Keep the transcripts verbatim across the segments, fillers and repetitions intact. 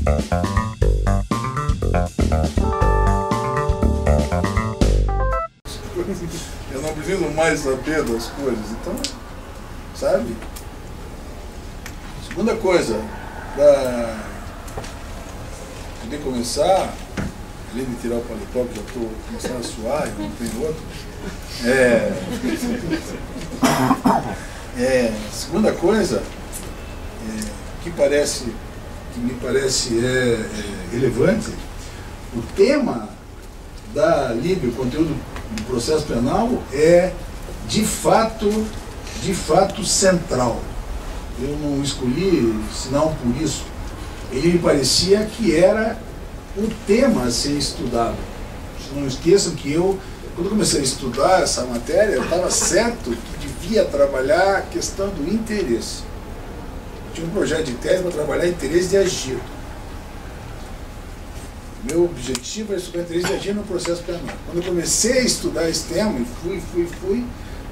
Eu não preciso mais saber das coisas, então, sabe? Segunda coisa, para poder começar, além de tirar o paletó, que já estou começando a suar e não tem outro, é, é, segunda coisa, é, que, parece, que me parece é, é, relevante, o tema da Líbia, o conteúdo do processo penal é de fato, de fato central. Eu não escolhi, senão por isso. Ele me parecia que era o tema a ser estudado. Não esqueçam que eu, quando comecei a estudar essa matéria, eu estava certo que devia trabalhar a questão do interesse. Eu tinha um projeto de tese para trabalhar interesse de agir. Meu objetivo era estudar interesse de agir no processo penal. Quando eu comecei a estudar esse tema, e fui, fui, fui,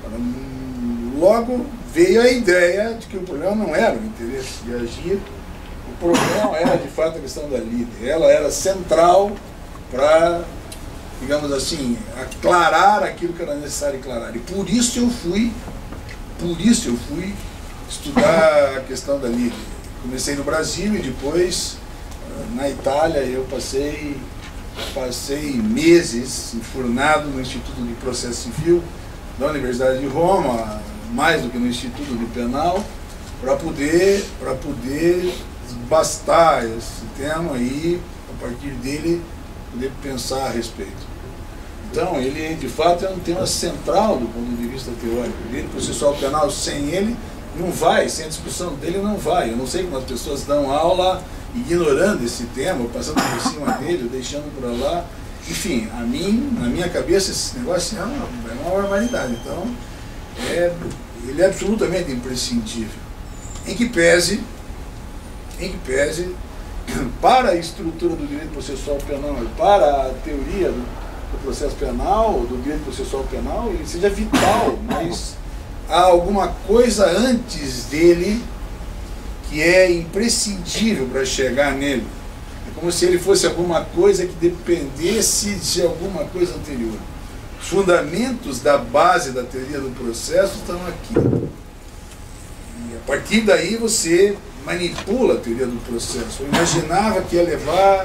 logo veio a ideia de que o problema não era o interesse de agir, o problema era de fato a questão da líder. Ela era central para, digamos assim, aclarar aquilo que era necessário aclarar. E por isso eu fui, por isso eu fui estudar a questão da líder. Comecei no Brasil e depois na Itália eu passei, passei meses enfurnado no Instituto de Processo Civil da Universidade de Roma, mais do que no Instituto de Penal, para poder, para poder bastar esse tema e, a partir dele, poder pensar a respeito. Então, ele, de fato, é um tema central do ponto de vista teórico. O direito processual penal, sem ele, não vai, sem a discussão dele, não vai. Eu não sei como as pessoas dão aula ignorando esse tema, passando por cima dele, deixando para lá. Enfim, a mim, na minha cabeça, esse negócio é uma, é uma barbaridade. Então, é, ele é absolutamente imprescindível. Em que pese, em que pese, para a estrutura do direito processual penal, para a teoria do, do processo penal, do direito processual penal, ele seja vital, mas há alguma coisa antes dele que é imprescindível para chegar nele. É como se ele fosse alguma coisa que dependesse de alguma coisa anterior. Os fundamentos da base da teoria do processo estão aqui. E a partir daí você manipula a teoria do processo. Eu imaginava que ia levar,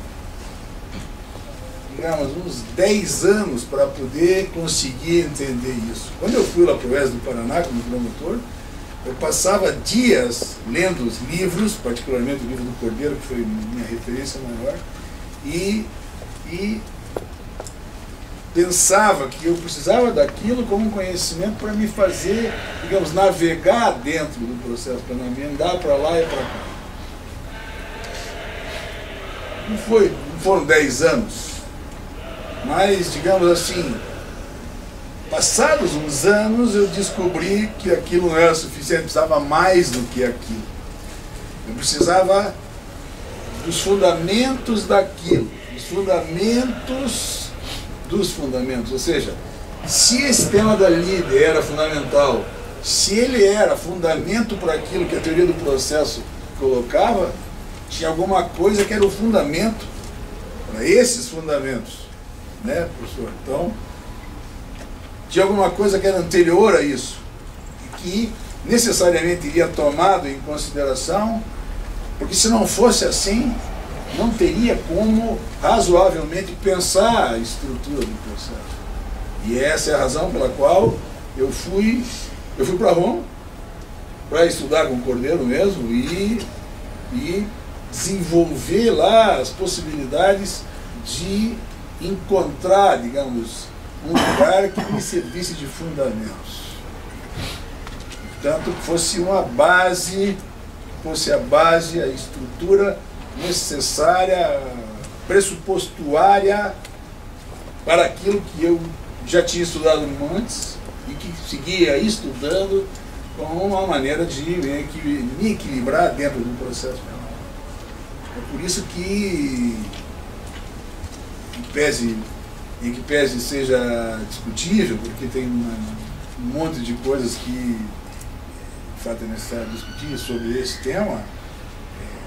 digamos, uns dez anos para poder conseguir entender isso. Quando eu fui lá para o oeste do Paraná como promotor, eu passava dias lendo os livros, particularmente o livro do Cordeiro, que foi minha referência maior, e, e pensava que eu precisava daquilo como um conhecimento para me fazer, digamos, navegar dentro do processo penal, me andar para lá e para cá. Não, foi, não foram dez anos, mas, digamos assim, passados uns anos, eu descobri que aquilo não era suficiente, eu precisava mais do que aquilo. Eu precisava dos fundamentos daquilo, dos fundamentos dos fundamentos. Ou seja, se esse tema da líder era fundamental, se ele era fundamento para aquilo que a teoria do processo colocava, tinha alguma coisa que era o fundamento para esses fundamentos, né, professor? Então, tinha alguma coisa que era anterior a isso, e que necessariamente iria tomado em consideração, porque se não fosse assim, não teria como razoavelmente pensar a estrutura do processo. E essa é a razão pela qual eu fui, eu fui para Roma, para estudar com o Cordeiro mesmo, e, e desenvolver lá as possibilidades de encontrar, digamos, um lugar que me servisse de fundamentos. Portanto, fosse uma base, fosse a base, a estrutura necessária, pressupostuária para aquilo que eu já tinha estudado antes e que seguia estudando como uma maneira de me equilibrar dentro do processo penal. É por isso que, em pese em que pese seja discutível, porque tem uma, um monte de coisas que de fato é necessário discutir sobre esse tema, é,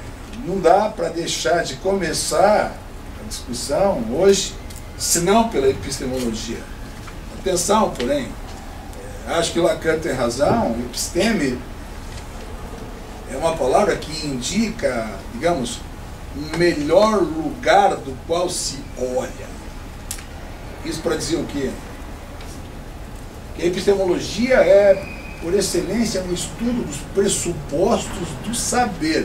não dá para deixar de começar a discussão hoje, senão pela epistemologia. Atenção, porém, acho que Lacan tem razão, episteme é uma palavra que indica, digamos, um melhor lugar do qual se olha. Isso para dizer o quê? Que a epistemologia é, por excelência, um estudo dos pressupostos do saber.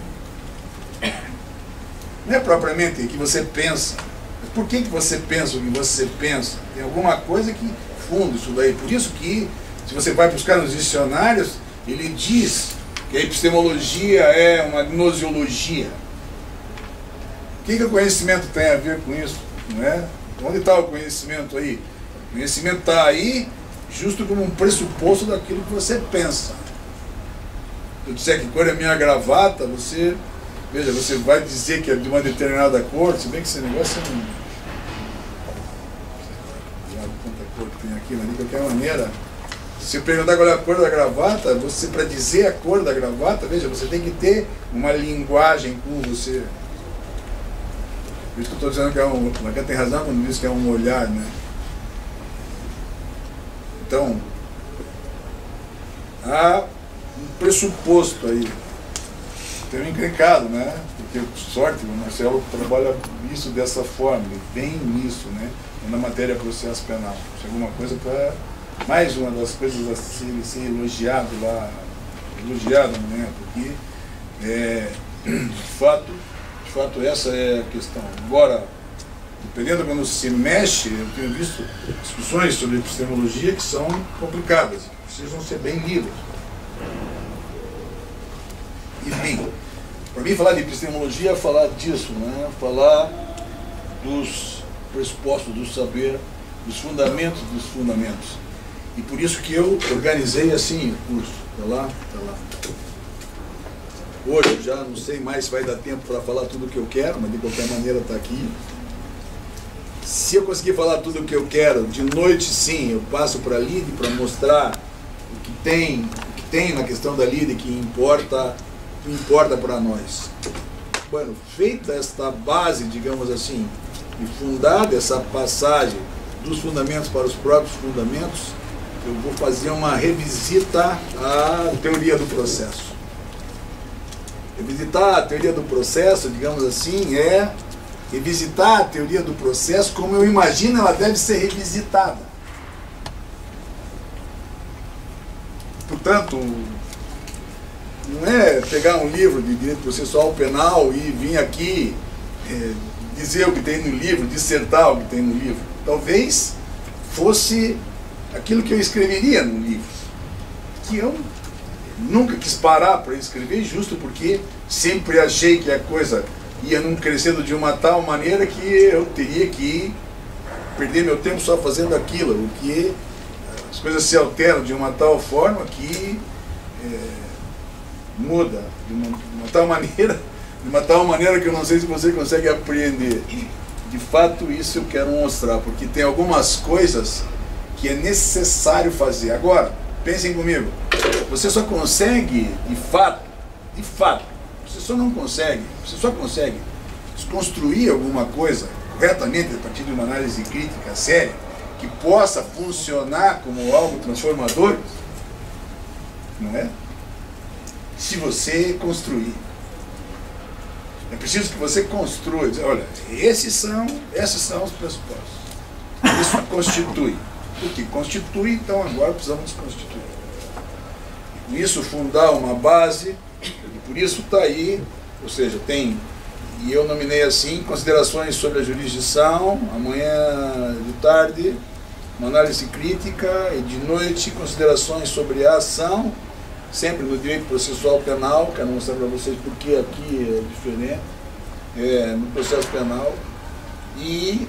Não é propriamente o que você pensa. Mas por que, que você pensa o que você pensa? Tem alguma coisa que funda isso daí. Por isso que, se você vai buscar nos dicionários, ele diz que a epistemologia é uma gnosiologia. O que, que o conhecimento tem a ver com isso? Não é? Onde está o conhecimento aí? O conhecimento está aí justo como um pressuposto daquilo que você pensa. Se eu disser que cor é minha gravata, você, veja, você vai dizer que é de uma determinada cor, se bem que esse negócio é um... Não sei quanta cor que tem aqui, mas de qualquer maneira, se eu perguntar qual é a cor da gravata, você, para dizer a cor da gravata, veja, você tem que ter uma linguagem com você. Por isso que eu estou dizendo que é um... Lacan tem razão quando diz que é um olhar, né? Então, há um pressuposto aí. Tem um encrencado, né? Porque, sorte, o Marcelo trabalha isso dessa forma, ele vem nisso, né? Na matéria processo penal. Isso é alguma coisa para... Mais uma das coisas a ser, ser elogiado lá, elogiado, né? Porque, é, de fato, de fato, essa é a questão. Agora, dependendo quando se mexe, eu tenho visto discussões sobre epistemologia que são complicadas, precisam ser bem lidas. Enfim, para mim falar de epistemologia é falar disso, né? Falar dos pressupostos do saber, dos fundamentos dos fundamentos. E por isso que eu organizei assim o curso. Está lá? Está lá. Hoje eu já não sei mais se vai dar tempo para falar tudo o que eu quero, mas de qualquer maneira está aqui. Se eu conseguir falar tudo o que eu quero, de noite sim, eu passo para a Lide para mostrar o que tem, o que tem na questão da Lide que importa, que importa para nós. Bueno, feita esta base, digamos assim, e fundada essa passagem dos fundamentos para os próprios fundamentos, eu vou fazer uma revisita à teoria do processo. Revisitar a teoria do processo, digamos assim, é revisitar a teoria do processo como eu imagino ela deve ser revisitada. Portanto, não é pegar um livro de direito processual penal e vir aqui é, dizer o que tem no livro, dissertar o que tem no livro. Talvez fosse aquilo que eu escreveria no livro, que eu nunca quis parar para escrever, justo porque sempre achei que a coisa ia num crescendo de uma tal maneira que eu teria que perder meu tempo só fazendo aquilo, o que as coisas se alteram de uma tal forma que é, muda de uma, de uma tal maneira, de uma tal maneira que eu não sei se você consegue apreender. De fato, isso eu quero mostrar, porque tem algumas coisas que é necessário fazer. Agora, pensem comigo, você só consegue, de fato, de fato, você só não consegue, você só consegue construir alguma coisa corretamente a partir de uma análise crítica séria, que possa funcionar como algo transformador, não é? Se você construir. É preciso que você construa, dizer, olha, esses são, esses são os pressupostos. Isso constitui. O que constitui, então agora precisamos constituir. E com isso fundar uma base, e por isso está aí, ou seja, tem, e eu nominei assim, considerações sobre a jurisdição, amanhã de tarde, uma análise crítica, e de noite, considerações sobre a ação, sempre no direito processual penal, quero mostrar para vocês porque aqui é diferente, é, no processo penal, e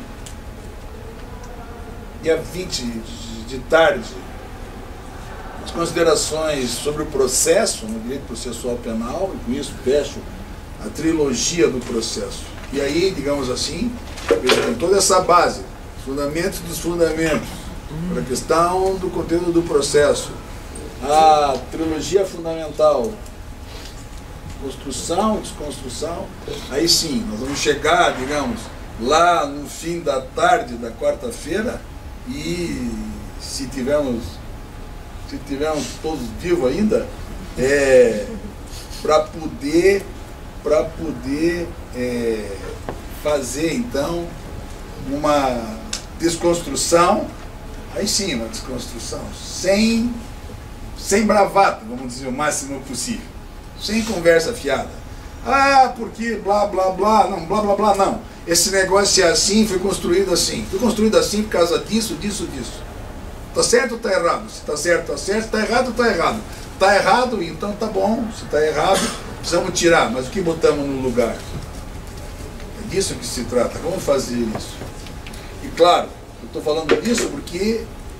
dia vinte de tarde, as considerações sobre o processo, no direito processual penal, e com isso fecho a trilogia do processo. E aí, digamos assim, tem toda essa base, fundamentos dos fundamentos, para a questão do conteúdo do processo, a trilogia fundamental, construção, desconstrução. Aí sim, nós vamos chegar, digamos, lá no fim da tarde da quarta-feira e se tivermos, se tivermos todos vivos ainda, é, para poder, para poder é, fazer então uma desconstrução, aí sim, uma desconstrução, sem, sem bravata, vamos dizer o máximo possível, sem conversa fiada. Ah, porque blá blá blá, não, blá blá blá não. Esse negócio é assim, foi construído assim. Foi construído assim por causa disso, disso, disso. Tá certo ou tá errado? Se tá certo, tá certo. Se tá errado, tá errado. Tá errado, então tá bom. Se tá errado, precisamos tirar. Mas o que botamos no lugar? É disso que se trata. Como fazer isso? E claro, eu estou falando disso porque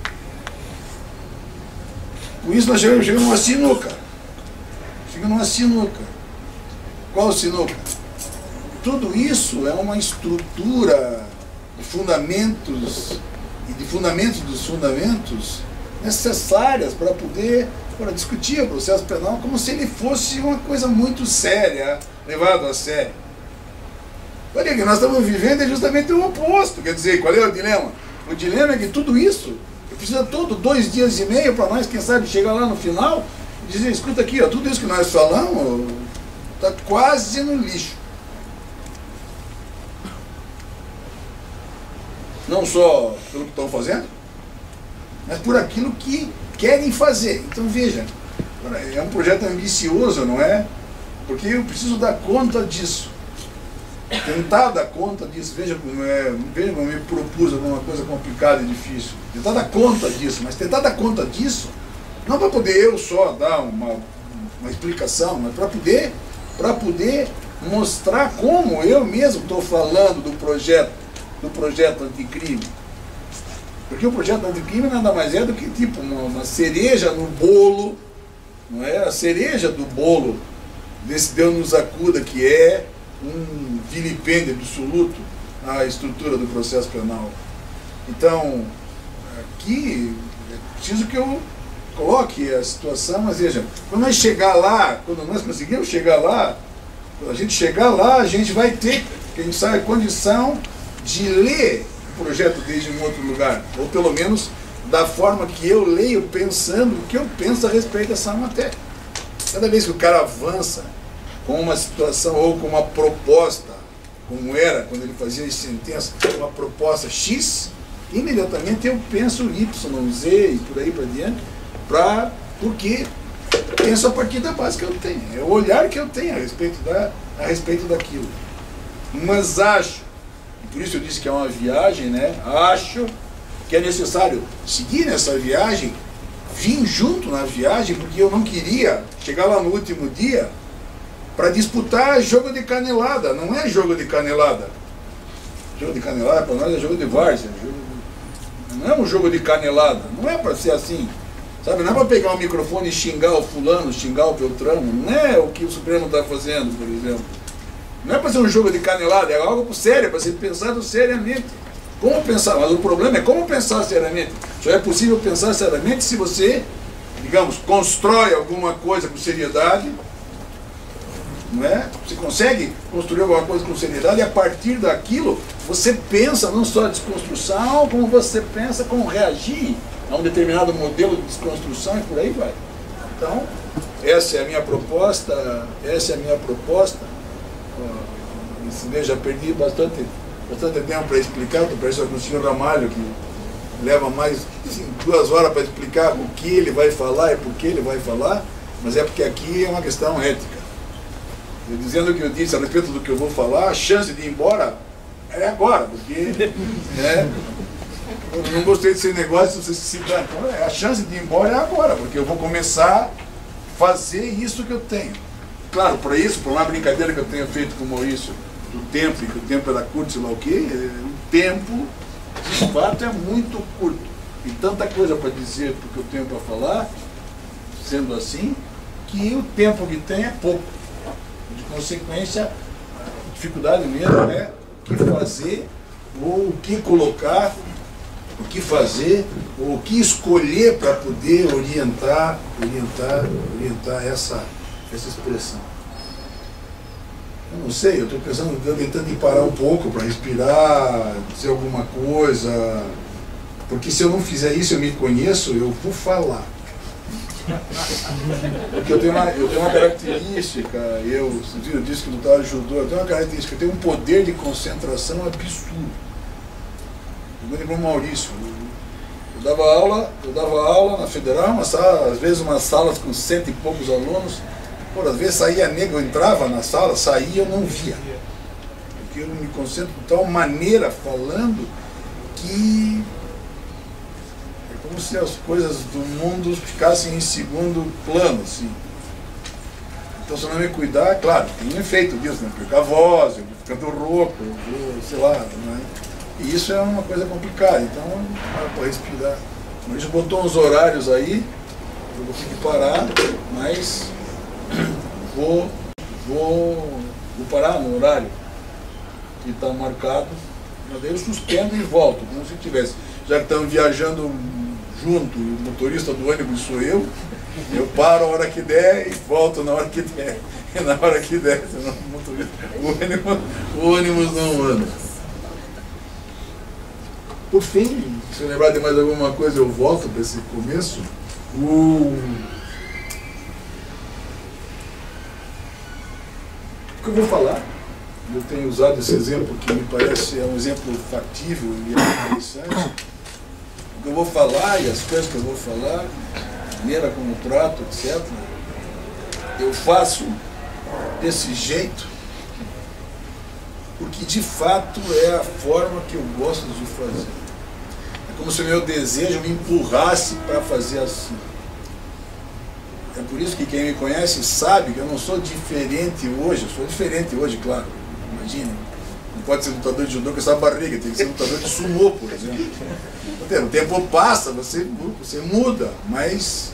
com isso nós chegamos, chegamos numa sinuca. Chegamos numa sinuca. Qual sinuca? Tudo isso é uma estrutura de fundamentos e de fundamentos dos fundamentos necessárias para poder para discutir o processo penal como se ele fosse uma coisa muito séria, levado a sério. Olha, o que nós estamos vivendo é justamente o oposto. Quer dizer, qual é o dilema? O dilema é que tudo isso precisa todo dois dias e meio para nós, quem sabe, chegar lá no final e dizer, escuta aqui, ó, tudo isso que nós falamos está quase no lixo. Não só pelo que estão fazendo, mas por aquilo que querem fazer. Então veja, é um projeto ambicioso, não é? Porque eu preciso dar conta disso. Tentar dar conta disso, veja como, é, veja como eu me propus alguma coisa complicada e difícil. Tentar dar conta disso, mas tentar dar conta disso, não para poder eu só dar uma, uma explicação, mas para poder, para poder mostrar como eu mesmo estou falando do projeto, do projeto anticrime. Porque o projeto anticrime nada mais é do que tipo uma, uma cereja no bolo, não é? A cereja do bolo desse Deus nos acuda, que é um vilipêndio absoluto à estrutura do processo penal. Então, aqui é preciso que eu coloque a situação, mas veja, quando nós chegar lá, quando nós conseguirmos chegar lá, quando a gente chegar lá, a gente vai ter, quem sabe, condição de ler o projeto desde um outro lugar, ou pelo menos da forma que eu leio, pensando o que eu penso a respeito dessa matéria. Cada vez que o cara avança com uma situação ou com uma proposta, como era quando ele fazia as sentenças, uma proposta X, imediatamente eu penso Y, Z e por aí para diante, pra, porque penso a partir da base que eu tenho, é o olhar que eu tenho a respeito, da, a respeito daquilo. Mas acho, e por isso eu disse que é uma viagem, né? Acho que é necessário seguir nessa viagem, vim junto na viagem, porque eu não queria chegar lá no último dia para disputar jogo de canelada. Não é jogo de canelada. Jogo de canelada para nós é jogo de várzea. Não é um jogo de canelada. Não é para ser assim. Sabe? Não é para pegar o microfone e xingar o fulano, xingar o Beltrano. Não é o que o Supremo está fazendo, por exemplo. Não é para ser um jogo de canelada, é algo sério, para ser pensado seriamente. Como pensar? Mas o problema é como pensar seriamente. Só é possível pensar seriamente se você, digamos, constrói alguma coisa com seriedade. Não é? Você consegue construir alguma coisa com seriedade e a partir daquilo você pensa não só a desconstrução, como você pensa como reagir a um determinado modelo de desconstrução e por aí vai. Então, essa é a minha proposta, essa é a minha proposta. Eu já perdi bastante, bastante tempo para explicar, estou parecendo com o senhor Ramalho, que leva mais assim, duas horas para explicar o que ele vai falar e por que ele vai falar, mas é porque aqui é uma questão ética. Eu, dizendo o que eu disse a respeito do que eu vou falar, a chance de ir embora é agora, porque né, eu não gostei desse negócio, você se dá. Então, a chance de ir embora é agora, porque eu vou começar a fazer isso que eu tenho. Claro, para isso, por uma brincadeira que eu tenho feito com o Maurício, do tempo, e que o tempo era curto, sei lá o quê, o tempo, de fato, é muito curto. E tanta coisa para dizer do que eu tenho para falar, sendo assim, que o tempo que tem é pouco. De consequência, a dificuldade mesmo é o que fazer, ou o que colocar, o que fazer, ou o que escolher para poder orientar, orientar, orientar essa, essa expressão. Eu não sei, eu estou pensando, tentando ir parar um pouco para respirar, dizer alguma coisa, porque se eu não fizer isso, eu me conheço, eu vou falar. Porque eu tenho uma, eu tenho uma característica, eu, eu disse que lutava judô, eu tenho uma característica, eu tenho um poder de concentração absurdo. Eu me lembro o Maurício, eu, eu dava aula, eu dava aula na Federal, uma sala, às vezes umas salas com cento e poucos alunos, por às vezes saía negro, eu entrava na sala, saía e eu não via. Porque eu me concentro de tal maneira falando que como se as coisas do mundo ficassem em segundo plano, assim. Então, se eu não me cuidar, claro, tem um efeito disso, né? Perco a voz, eu vou ficando rouco, eu vou, sei lá, né? E isso é uma coisa complicada, então, para respirar. A gente botou uns horários aí, eu vou ter que parar, mas vou, vou, vou parar no horário que está marcado, mas daí eu suspendo e volto, como se tivesse. Já que estamos viajando junto, o motorista do ônibus sou eu, eu paro a hora que der e volto na hora que der. E na hora que der, senão o, motorista, o, ônibus, o ônibus não anda. Por fim, se eu lembrar de mais alguma coisa, eu volto para esse começo. O... o que eu vou falar? Eu tenho usado esse exemplo que me parece é um exemplo factível e interessante. O que eu vou falar e as coisas que eu vou falar, a maneira como eu trato, etcétera, eu faço desse jeito porque de fato é a forma que eu gosto de fazer. É como se o meu desejo me empurrasse para fazer assim. É por isso que quem me conhece sabe que eu não sou diferente hoje, eu sou diferente hoje, claro. Imagina, não pode ser lutador de judô com essa barriga, tem que ser lutador de sumô, por exemplo. O tempo passa, você, você muda, mas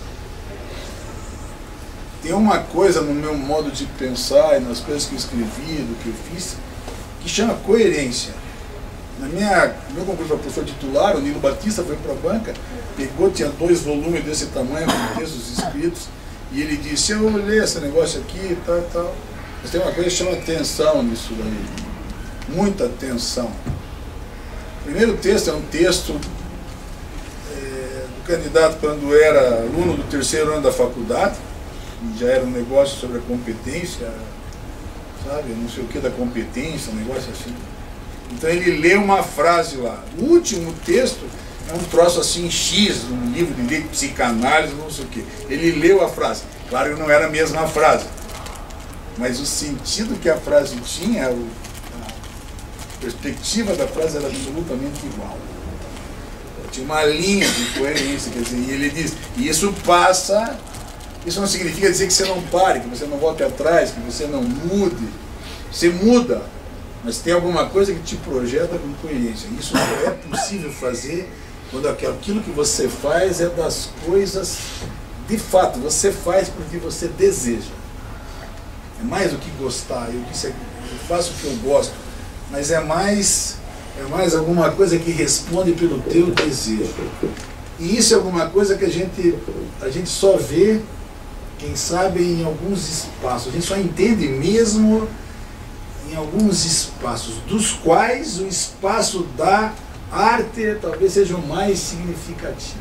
tem uma coisa no meu modo de pensar e nas coisas que eu escrevi, do que eu fiz, que chama coerência. Na minha, no meu concurso para professor titular, o Nilo Batista foi para a banca, pegou, tinha dois volumes desse tamanho, com textos escritos, e ele disse, eu olhei esse negócio aqui e tal e tal. Mas tem uma coisa que chama atenção nisso daí, muita atenção. O primeiro texto é um texto é, do candidato quando era aluno do terceiro ano da faculdade, já era um negócio sobre a competência, sabe, não sei o que da competência, um negócio assim. Então ele lê uma frase lá. O último texto é um troço assim X, um livro de lei de psicanálise, não sei o que. Ele leu a frase. Claro que não era a mesma frase, mas o sentido que a frase tinha, a perspectiva da frase era absolutamente igual. Tinha uma linha de coerência, quer dizer, e ele diz, e isso passa, isso não significa dizer que você não pare, que você não volte atrás, que você não mude. Você muda, mas tem alguma coisa que te projeta com coerência. Isso só é possível fazer quando aquilo que você faz é das coisas, de fato, você faz porque você deseja. É mais do que gostar, eu, disse, eu faço o que eu gosto, mas é mais, é mais alguma coisa que responde pelo teu desejo. E isso é alguma coisa que a gente, a gente só vê, quem sabe, em alguns espaços. A gente só entende mesmo em alguns espaços, dos quais o espaço da arte talvez seja o mais significativo.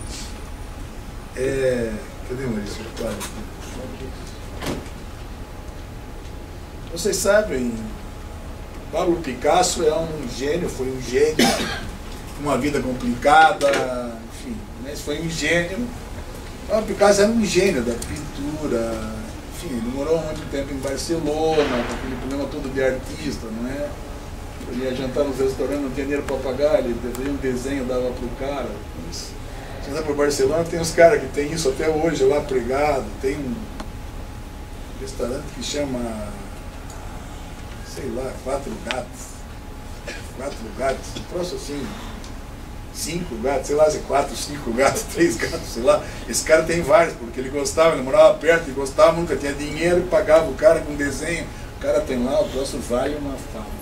É... Cadê o Maurício? Vocês sabem, Pablo Picasso é um gênio, foi um gênio, uma vida complicada, enfim, mas foi um gênio. Pablo Picasso era um gênio da pintura, enfim, ele morou muito tempo em Barcelona, com aquele problema todo de artista, não é? Ele ia jantar nos restaurantes, não tinha dinheiro para pagar, ele fazia um desenho, dava para o cara. Se você vai para Barcelona, tem uns caras que tem isso até hoje lá pregado, tem um restaurante que chama, sei lá, Quatro Gatos, Quatro Gatos, um troço assim, cinco gatos, sei lá, se quatro, cinco gatos, três gatos, sei lá. Esse cara tem vários, porque ele gostava, ele morava perto, ele gostava, nunca tinha dinheiro, e pagava o cara com desenho. O cara tem lá, o troço vale uma fama.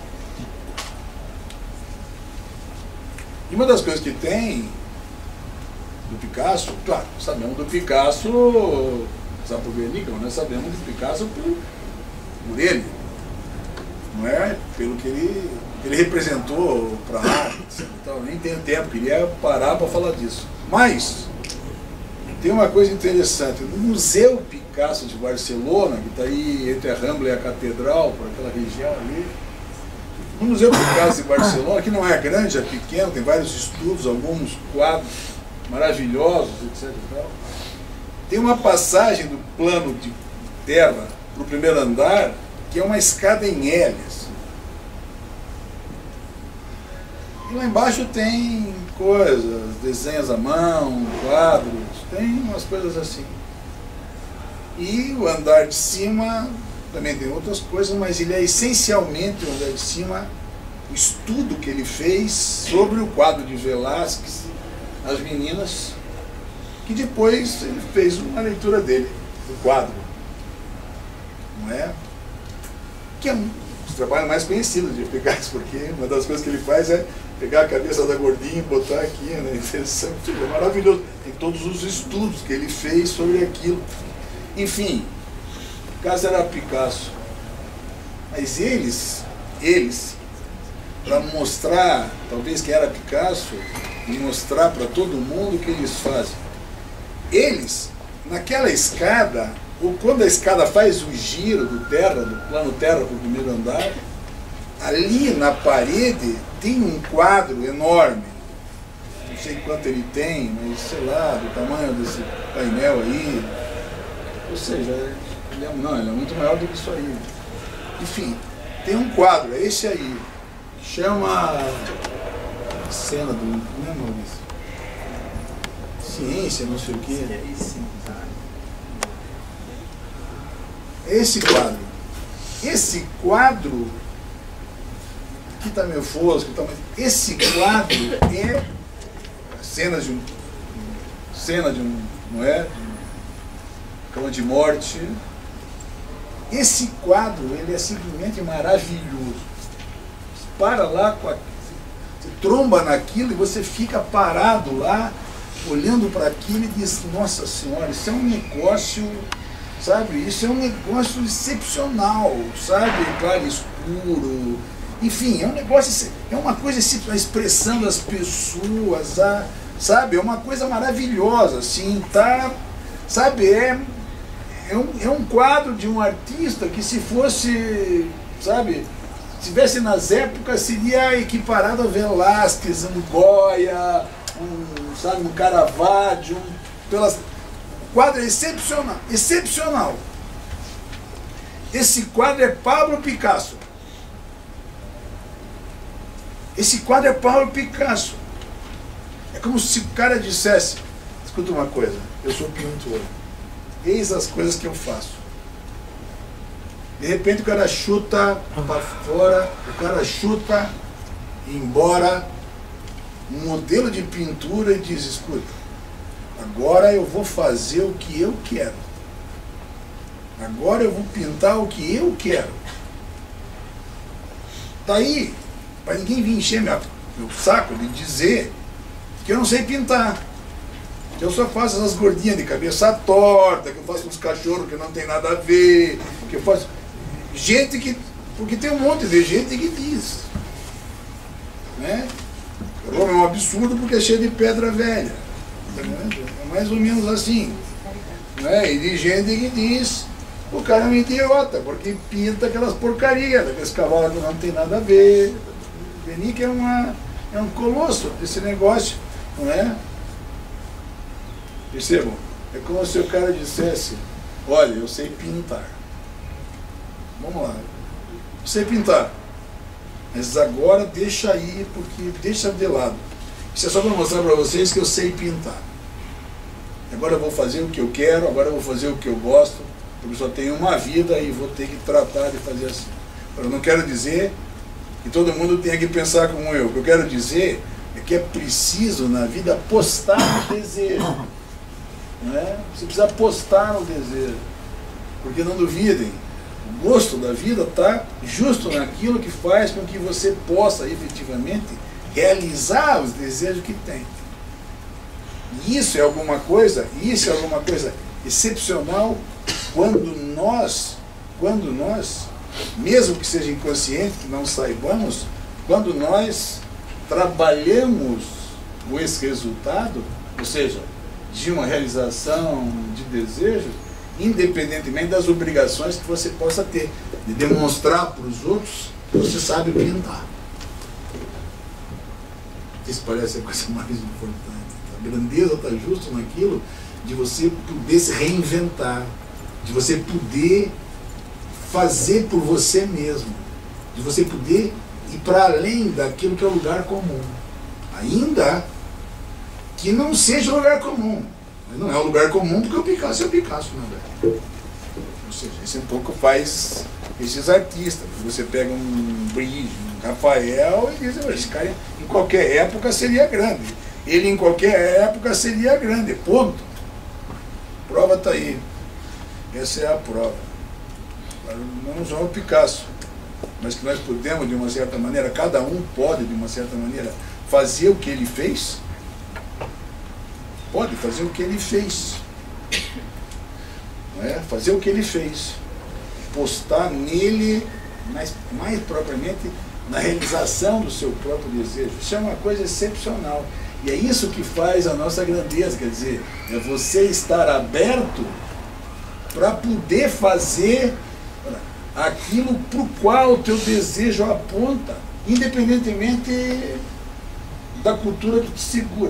E uma das coisas que tem do Picasso, claro, sabemos do Picasso, sabe por Guernica, nós sabemos do Picasso por, por ele. não é? Pelo que ele, ele representou para a arte, então, nem tenho tempo, queria parar para falar disso. Mas tem uma coisa interessante, no Museu Picasso de Barcelona, que está aí entre a Rambla e a Catedral, por aquela região ali, no Museu Picasso de Barcelona, que não é grande, é pequeno, tem vários estudos, alguns quadros maravilhosos, etcétera e tal, tem uma passagem do plano de terra para o primeiro andar, que é uma escada em L. E lá embaixo tem coisas, desenhos à mão, quadros, tem umas coisas assim. E o andar de cima também tem outras coisas, mas ele é essencialmente o andar de cima, o estudo que ele fez sobre o quadro de Velázquez, As Meninas, que depois ele fez uma leitura dele, do quadro. Não é? Que é um dos trabalhos mais conhecidos de Picasso, porque uma das coisas que ele faz é pegar a cabeça da gordinha e botar aqui, né? Interessante, é maravilhoso. Tem todos os estudos que ele fez sobre aquilo. Enfim, Picasso era Picasso. Mas eles, eles, para mostrar, talvez que era Picasso, e mostrar para todo mundo o que eles fazem. Eles, naquela escada, ou quando a escada faz o giro do terra, do plano terra para o primeiro andar, ali na parede tem um quadro enorme. Não sei quanto ele tem, mas sei lá, do tamanho desse painel aí. Ou seja, ele é, não, ele é muito maior do que isso aí. Enfim, tem um quadro, é esse aí, que chama cena do, não é, Maurício? Ciência, não sei o quê. Esse quadro. Esse quadro, aqui está meio fosco, tá, mas esse quadro é cena de um, cena de um, não é? Cama de morte. Esse quadro, ele é simplesmente maravilhoso. Você para lá, com a, você tromba naquilo e você fica parado lá, olhando para aquilo e diz, nossa senhora, isso é um negócio, sabe, isso é um negócio excepcional, sabe, claro, escuro, enfim, é um negócio, é uma coisa a expressão das pessoas, a, sabe, é uma coisa maravilhosa, assim, tá, sabe, é, é, um, é um quadro de um artista que se fosse, sabe, se tivesse nas épocas seria equiparado a Velázquez, um Goya, um, sabe, um Caravaggio, um, pelas, o quadro é excepcional, excepcional. Esse quadro é Pablo Picasso. Esse quadro é Pablo Picasso. É como se o cara dissesse, escuta uma coisa, eu sou pintor, eis as coisas que eu faço. De repente o cara chuta para fora, o cara chuta embora um modelo de pintura e diz, escuta, agora eu vou fazer o que eu quero. Agora eu vou pintar o que eu quero. Daí, para ninguém vir encher meu, meu saco de dizer que eu não sei pintar. Que eu só faço essas gordinhas de cabeça torta, que eu faço uns cachorros que não tem nada a ver, que eu faço... Gente que... Porque tem um monte de gente que diz. Né? Roma é um absurdo porque é cheio de pedra velha. É mais ou menos assim. Né? E de gente que diz, o cara é um idiota, porque pinta aquelas porcarias, aqueles cavalos que não tem nada a ver. O Benique é, uma, é um colosso desse negócio, não é? Percebam? É como se o cara dissesse, olha, eu sei pintar. Vamos lá. Eu sei pintar. Mas agora deixa aí, porque deixa de lado. Isso é só para mostrar para vocês que eu sei pintar. Agora eu vou fazer o que eu quero, agora eu vou fazer o que eu gosto, porque só tenho uma vida e vou ter que tratar de fazer assim. Eu não quero dizer que todo mundo tenha que pensar como eu. O que eu quero dizer é que é preciso na vida apostar no desejo. Não é? Você precisa apostar no desejo. Porque não duvidem, o gosto da vida está justo naquilo que faz com que você possa efetivamente realizar os desejos que tem. E isso é alguma coisa, isso é alguma coisa excepcional quando nós, quando nós mesmo que seja inconsciente, que não saibamos, quando nós trabalhamos com esse resultado, ou seja, de uma realização de desejo, independentemente das obrigações que você possa ter, de demonstrar para os outros que você sabe pintar. Isso parece a coisa mais importante. A grandeza está justo naquilo de você poder se reinventar, de você poder fazer por você mesmo, de você poder ir para além daquilo que é o lugar comum. Ainda que não seja o lugar comum. Mas não é o lugar comum porque o Picasso é o Picasso, não é? Ou seja, isso um pouco faz esses artistas. Você pega um Bridge, um Rafael e diz, esse cara em qualquer época seria grande. Ele em qualquer época seria grande. Ponto. A prova está aí. Essa é a prova. Não só o Picasso, mas que nós podemos, de uma certa maneira, cada um pode, de uma certa maneira, fazer o que ele fez. Pode fazer o que ele fez. Não é? Fazer o que ele fez. Postar nele, mais, mais propriamente, na realização do seu próprio desejo. Isso é uma coisa excepcional. E é isso que faz a nossa grandeza, quer dizer, é você estar aberto para poder fazer aquilo para o qual o teu desejo aponta, independentemente da cultura que te segura.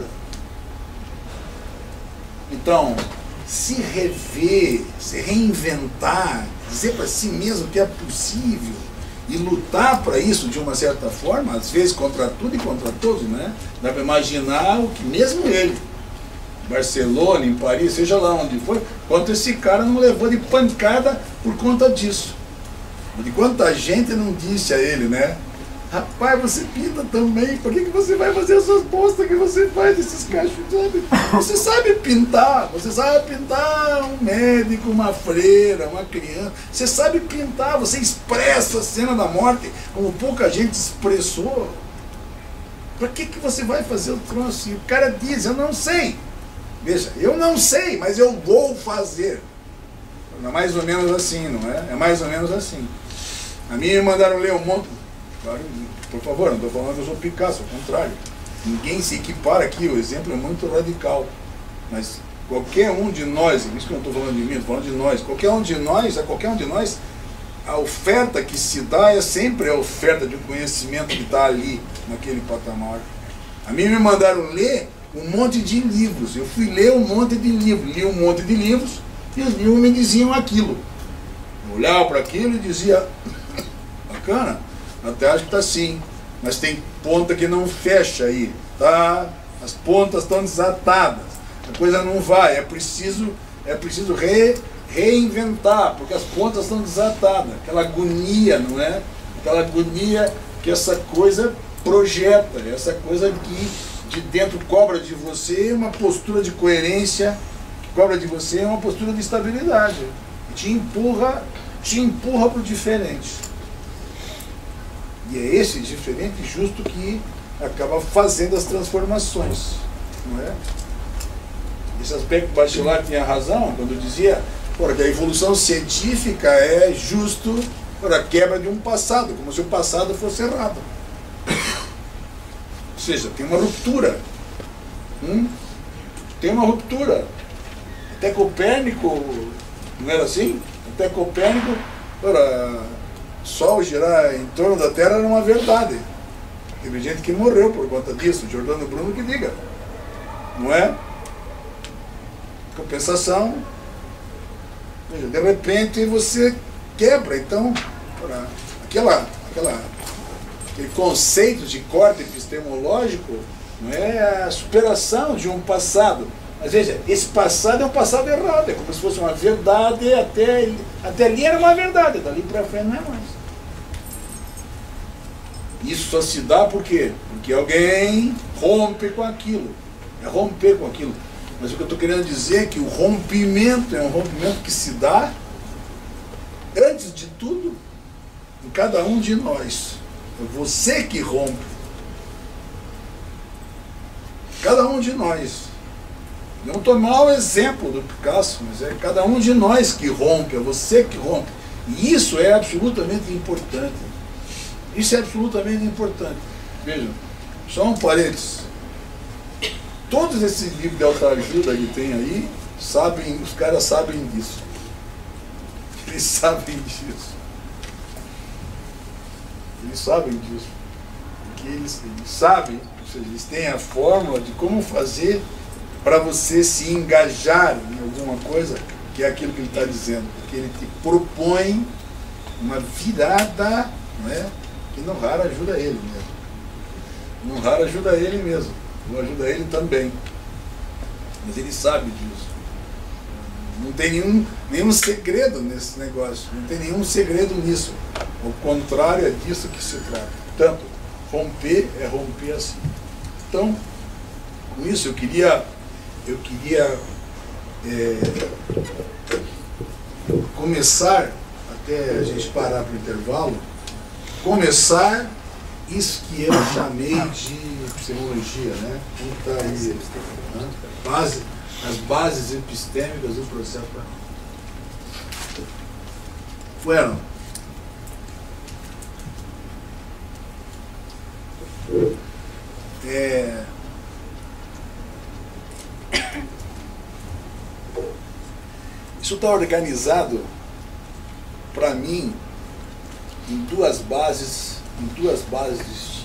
Então, se rever, se reinventar, dizer para si mesmo que é possível e lutar para isso de uma certa forma, às vezes contra tudo e contra todos, né? Dá para imaginar o que mesmo ele, Barcelona, em Paris, seja lá onde for, quanto esse cara não levou de pancada por conta disso. De quanta gente não disse a ele, né? Rapaz, você pinta também, por que, que você vai fazer essas postas que você faz, esses cachos? Você sabe pintar, você sabe pintar um médico, uma freira, uma criança, você sabe pintar, você expressa a cena da morte como pouca gente expressou. Por que, que você vai fazer o troço? E o cara diz, eu não sei. Veja, eu não sei, mas eu vou fazer. É mais ou menos assim, não é? É mais ou menos assim. A mim me mandaram ler um monte. Claro, por favor, não estou falando que eu sou Picasso, ao contrário. Ninguém se equipara aqui, o exemplo é muito radical. Mas qualquer um de nós, isso que eu não estou falando de mim, estou falando de nós, qualquer um de nós, a qualquer um de nós, a oferta que se dá é sempre a oferta de um conhecimento que está ali, naquele patamar. A mim me mandaram ler um monte de livros. Eu fui ler um monte de livros, li um monte de livros, e os livros me diziam aquilo. Eu olhava para aquilo e dizia, bacana, até acho que está assim, mas tem ponta que não fecha aí, tá? As pontas estão desatadas, a coisa não vai, é preciso, é preciso re, reinventar, porque as pontas estão desatadas, aquela agonia, não é? Aquela agonia que essa coisa projeta, essa coisa que de dentro cobra de você uma postura de coerência, cobra de você uma postura de estabilidade, e te empurra, te empurra para o diferente. E é esse diferente justo que acaba fazendo as transformações, não é? Esse aspecto Bachelard tinha razão quando dizia que a evolução científica é justo para a quebra de um passado, como se o passado fosse errado. Ou seja, tem uma ruptura. Hum? Tem uma ruptura. Até Copérnico, não era assim? Até Copérnico, ora, Sol girar em torno da Terra era uma verdade. Teve gente que morreu por conta disso, Giordano Bruno que diga. Não é? Compensação. Veja, de repente você quebra. Então, ora, aquela, aquela, aquele conceito de corte epistemológico não é a superação de um passado. Mas veja, esse passado é um passado errado, é como se fosse uma verdade, até, até ali era uma verdade, dali para frente não é mais. Isso só se dá por quê? Porque alguém rompe com aquilo, é romper com aquilo. Mas o que eu estou querendo dizer é que o rompimento é um rompimento que se dá, antes de tudo, em cada um de nós. É você que rompe. Cada um de nós. Não tomar o exemplo do Picasso, mas é cada um de nós que rompe, é você que rompe. E isso é absolutamente importante. Isso é absolutamente importante. Vejam, só um parênteses. Todos esses livros de autoajuda que tem aí, sabem, os caras sabem disso. Eles sabem disso. Eles sabem disso. Porque eles, eles sabem, ou seja, eles têm a fórmula de como fazer para você se engajar em alguma coisa, que é aquilo que ele está dizendo. Porque ele te propõe uma virada, não é? Que não raro ajuda ele mesmo. Não raro ajuda ele mesmo. Não ajuda ele também. Mas ele sabe disso. Não tem nenhum, nenhum segredo nesse negócio. Não tem nenhum segredo nisso. Ao contrário, é disso que se trata. Portanto, romper é romper assim. Então, com isso eu queria, eu queria é, começar, até a gente parar para o intervalo, começar isso que eu chamei de epistemologia, né? Como está aí, né? Base, as bases epistêmicas do processo penal. Bueno, é, isso está organizado, para mim, em duas bases, em duas bases distintas.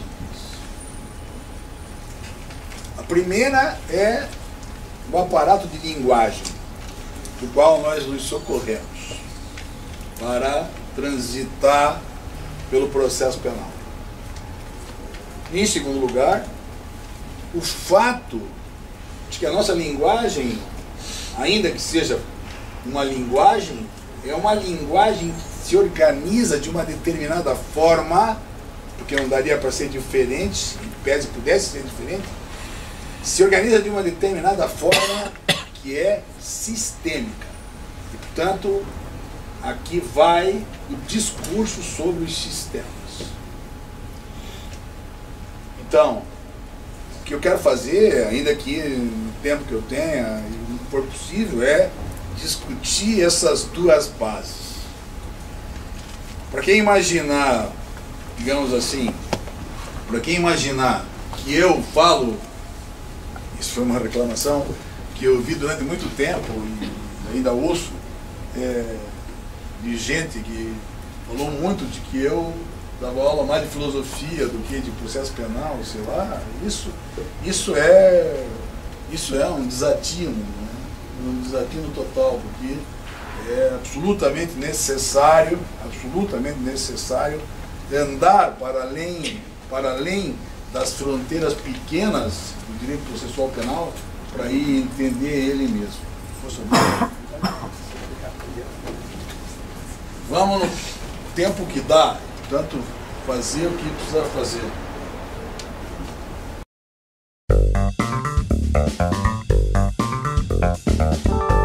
A primeira é o aparato de linguagem, do qual nós nos socorremos para transitar pelo processo penal. Em segundo lugar, o fato de que a nossa linguagem, ainda que seja uma linguagem, é uma linguagem que se organiza de uma determinada forma, porque não daria para ser diferente, em pese pudesse ser diferente, se organiza de uma determinada forma que é sistêmica. E, portanto, aqui vai o discurso sobre os sistemas. Então, o que eu quero fazer, ainda que no tempo que eu tenha, e no que for possível, é discutir essas duas bases. Para quem imaginar, digamos assim, para quem imaginar que eu falo, isso foi uma reclamação que eu vi durante muito tempo e ainda ouço, é, de gente que falou muito de que eu dava aula mais de filosofia do que de processo penal, sei lá, isso, isso, é, isso é um desatino, né? Um desatino total, porque é absolutamente necessário, absolutamente necessário andar para além, para além das fronteiras pequenas do direito processual penal para ir entender ele mesmo. Vamos no tempo que dá, portanto, fazer o que precisa fazer.